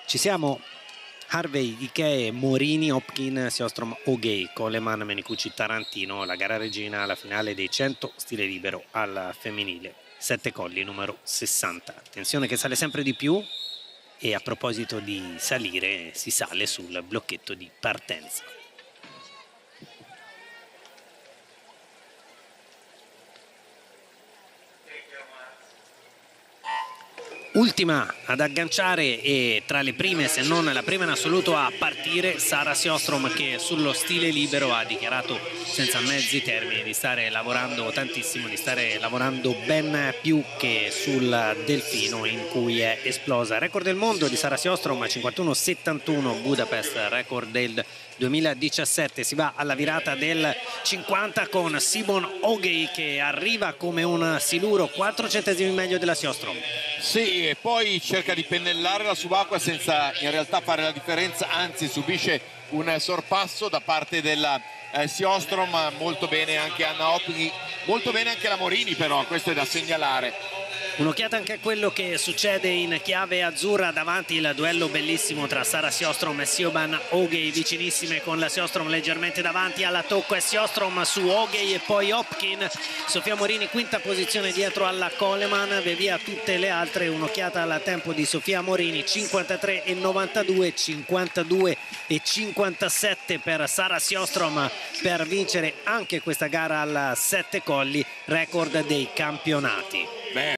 Ci siamo. Harvey, Ikee, Morini, Hopkin, Sjostrom, Ogei, Coleman, Menicucci, Tarantino. La gara regina alla finale dei 100 stile libero al femminile. 7 colli, numero 60. Tensione che sale sempre di più. E a proposito di salire, si sale sul blocchetto di partenza. Ultima ad agganciare e tra le prime, se non la prima in assoluto a partire, Sara Sjostrom, che sullo stile libero ha dichiarato senza mezzi termini di stare lavorando tantissimo, di stare lavorando ben più che sul delfino in cui è esplosa. Record del mondo di Sara Sjostrom 51,71 Budapest, record del 2017. Si va alla virata del 50 con Simon Ogei che arriva come un siluro, 4 centesimi meglio della Sjostrom. Sì, e poi cerca di pennellare la subacquea senza in realtà fare la differenza, anzi subisce un sorpasso da parte della Sjostrom. Molto bene anche Anna Hopkin, molto bene anche la Morini, però questo è da segnalare. Un'occhiata anche a quello che succede in chiave azzurra davanti, il duello bellissimo tra Sara Sjostrom e Siobhan Ogei, vicinissime con la Sjostrom leggermente davanti alla tocco e Sjostrom su Ogei e poi Hopkin. Sofia Morini quinta posizione dietro alla Coleman, via tutte le altre. Un'occhiata al tempo di Sofia Morini, 53,92, 52,57 per Sara Sjostrom per vincere anche questa gara al 7 colli, record dei campionati.